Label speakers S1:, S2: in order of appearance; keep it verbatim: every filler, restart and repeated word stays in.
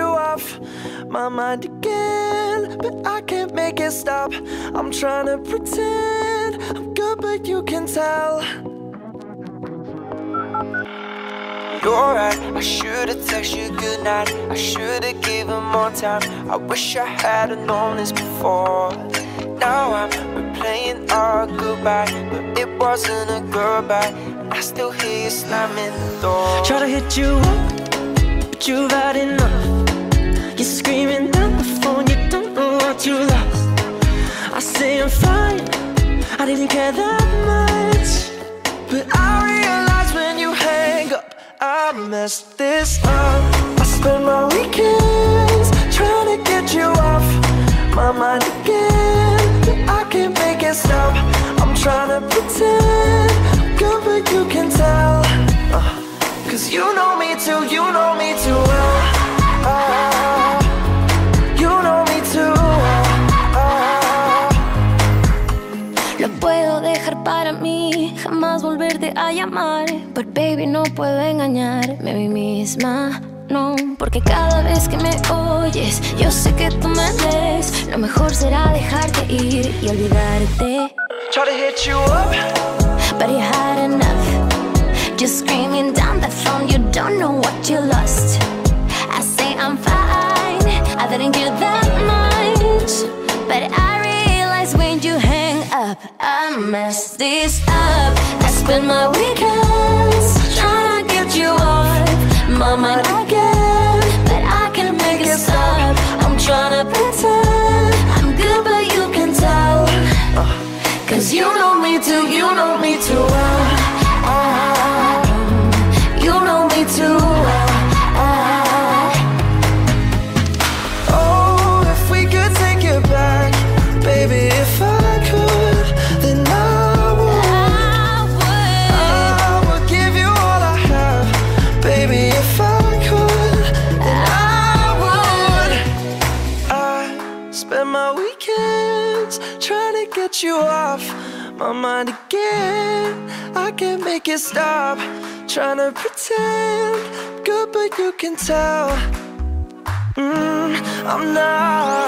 S1: you off my mind again, but I can't make it stop. I'm trying to pretend I'm good, but you can tell. You're right, I should've texted you goodnight. I should've given more time. I wish I had've known this before. Now I'm replaying our goodbye, but it wasn't a goodbye, and I still hear you slamming the door. Try to hit you up, but you've had enough. You're screaming down the phone, you don't know what you lost. I say I'm fine, I didn't care that much, but I realize when you hang up, I messed this up. I spend my weekends trying to get you off my mind again, but I can't make it stop. I'm trying to pretend I'm good, but you can tell, uh, cause you know me too, you know me too well, uh, you know me too well, uh.
S2: Lo puedo dejar para mí, jamás volverte a llamar, but baby no puedo engañarme a mí misma, no, porque cada vez que me oyes, yo sé que tú me ves. Lo mejor será dejarte ir y olvidarte.
S1: Try to hit you up,
S2: but you had enough. Just screaming down the phone, you don't know what you lost. I say I'm fine, I didn't care that much, but I realize when you hang up, I messed this up. I spend my weekends trying to get you off my mind again, but I can't make it stop. I'm trying to pretend I'm good, but you can tell, cause you know me too, you know me too well, uh, you know me too well, uh.
S1: Oh, if we could take it back, baby, if I could, then I would,
S2: I would.
S1: I would give you all I have, baby, if I could, then I would. I spend my weekends trying to get you off my mind again. I can't make it stop. Trying to pretend good, but you can tell, mm, I'm not